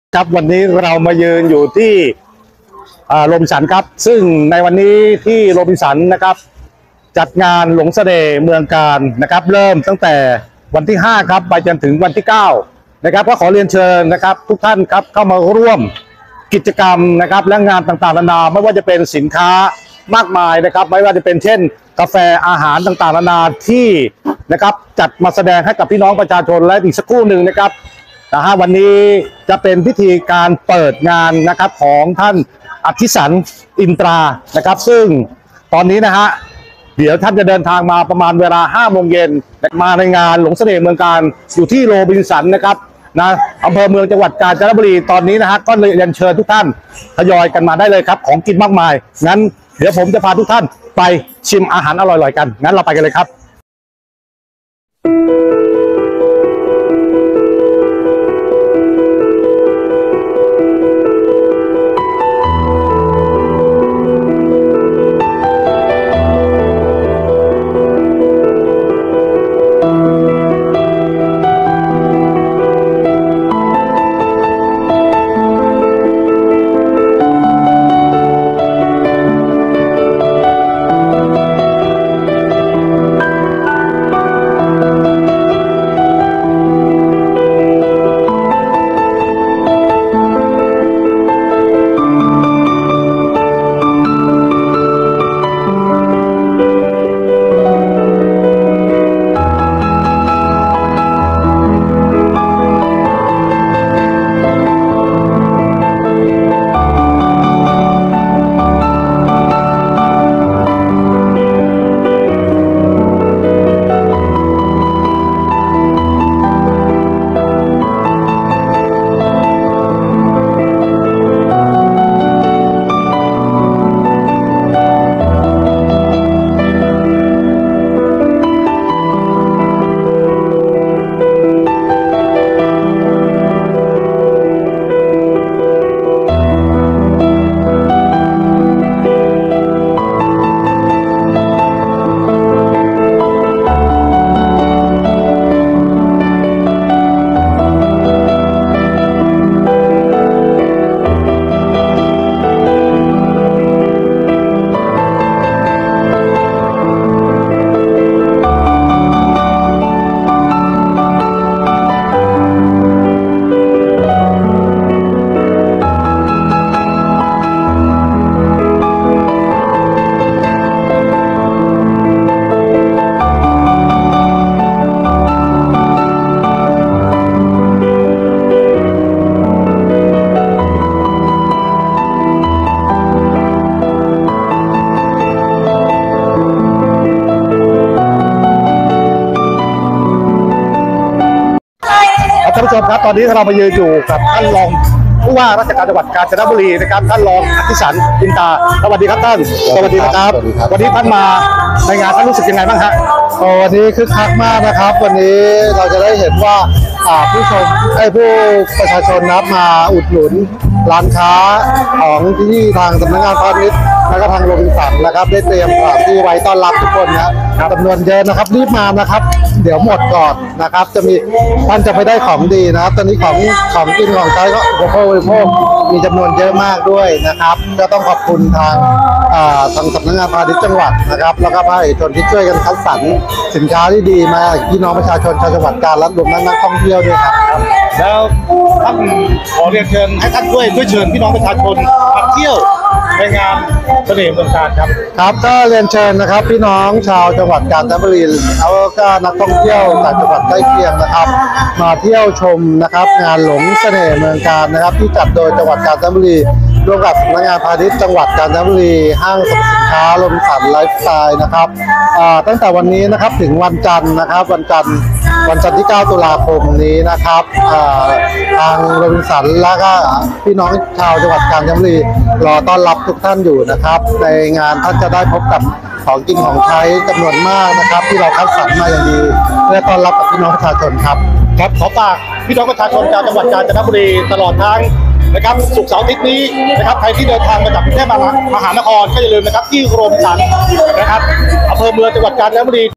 ครับวันนี้เรามายืนอยู่ที่โรบินสันครับซึ่งในวันนี้ที่โรบินสันนะครับจัดงานหลงเสน่ห์เมืองการนะครับเริ่มตั้งแต่วันที่5ครับไปจนถึงวันที่9นะครับก็ขอเรียนเชิญนะครับทุกท่านครับเข้ามาร่วมกิจกรรมนะครับและงานต่างๆนานาไม่ว่าจะเป็นสินค้ามากมายนะครับไม่ว่าจะเป็นเช่นกาแฟอาหารต่างๆนานาที่นะครับจัดมาแสดงให้กับพี่น้องประชาชนและอีกสักครู่หนึ่งนะครับวันนี้จะเป็นพิธีการเปิดงานนะครับของท่านอธิสันต์อินตรานะครับซึ่งตอนนี้นะฮะเดี๋ยวท่านจะเดินทางมาประมาณเวลา5 โมงเย็นมาในงานหลงเสน่ห์เมืองการอยู่ที่โรบินสันนะครับอำเภอเมืองจังหวัดกาญจนบุรีตอนนี้นะฮะก็เลยเรียนเชิญทุกท่านทยอยกันมาได้เลยครับของกินมากมายงั้นเดี๋ยวผมจะพาทุกท่านไปชิมอาหารอร่อยๆกันงั้นเราไปกันเลยครับท่านผู้ชมครับตอนนี้เรามายืนอยู่กับท่านรองผู้ว่าราชการจังหวัดกาญจนบุรีนะครับท่านรองอธิสันต์อินตราสวัสดีครับท่านสวัสดีนะครับวันนี้ท่านมาในงานท่านรู้สึกยังไงบ้างฮะวันนี้คึกคักมากนะครับวันนี้เราจะได้เห็นว่าผู้ประชาชนนับมาอุดหนุนร้านค้าของที่ทางสำนักงานพาณิชย์และก็ทางโรบินสันนะครับได้เตรียมสถานที่ไว้ต้อนรับทุกคนนะครับจำนวนเยอะนะครับรีบมานะครับเดี๋ยวหมดก่อนนะครับจะมีท่านจะไปได้ของดีนะครับตอนนี้ของกินของใช้ก็อุปโภคมีจำนวนเยอะมากด้วยนะครับก็ต้องขอบคุณทางสำนักงานพาณิชย์จังหวัดนะครับแล้วก็ภาคเอกชนที่ช่วยกันคัดสรรสินค้าที่ดีมาพี่น้องประชาชนชาวจังหวัดกาญและรวมทั้งนักท่องเที่ยวด้วยครับแล้วท่านขอเรียนเชิญให้ท่านช่วยเชิญพี่น้องประชาชนมาเที่ยวในงานเสน่ห์เมืองการครับครับก็เรียนเชิญนะครับพี่น้องชาวจังหวัดกาญจนบุรีแล้วก็นักท่องเที่ยวจากจังหวัดใกล้เคียงนะครับมาเที่ยวชมนะครับงานหลงเสน่ห์เมืองการนะครับที่จัดโดยจังหวัดกาญจนบุรีร่วมกับสำนักงานพาณิชย์จังหวัดกาญจนบุรีห้างสรรพสินค้าโรบินสันไลฟ์สไตล์นะครับตั้งแต่วันนี้นะครับถึงวันจันทร์นะครับวันจันทร์ที่9 ตุลาคมนี้นะครับทางโรบินสันและก็พี่น้องชาวจังหวัดกาญจนบุรีรอต้อนรับทุกท่านอยู่นะครับในงานท่านจะได้พบกับของกินของใช้จำนวนมากนะครับที่เราคัดสรรมาอย่างดีเพื่อต้อนรับกับพี่น้องประชาชนครับขอฝากพี่น้องประชาชนชาวจังหวัดกาญจนบุรีตลอดทั้งนะครับศุกร์เสาร์อาทิตย์นี้นะครับใครที่เดินทางมาจากกรุงเทพมหานครก็อย่าลืมนะครับที่โรบินสันนะครับอำเภอเมืองจังหวัดกาญจนบุรี